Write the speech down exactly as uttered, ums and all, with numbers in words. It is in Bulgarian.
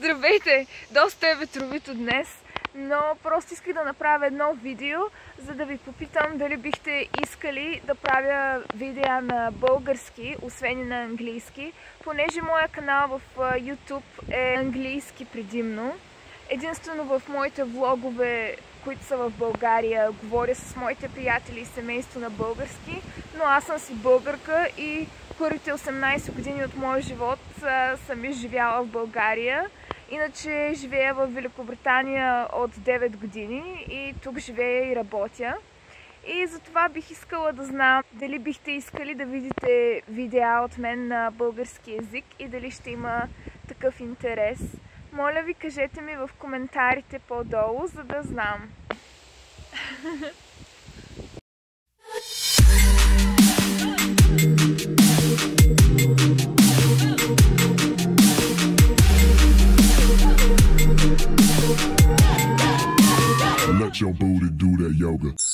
Здравейте! Доста е ветровито днес, но просто исках да направя едно видео, за да ви попитам дали бихте искали да правя видеа на български, освен и на английски, понеже моя канал в YouTube е английски предимно. Единствено в моите влогове, които са в България, говоря с моите приятели и семейство на български, но аз съм си българка и първите осемнайсет години от моя живот съм изживяла в България. Иначе живея в Великобритания от девет години и тук живея и работя. И затова бих искала да знам дали бихте искали да видите видеа от мен на български език и дали ще има такъв интерес. Моля ви, кажете ми в коментарите по-долу, за да знам. Let your booty do that yoga.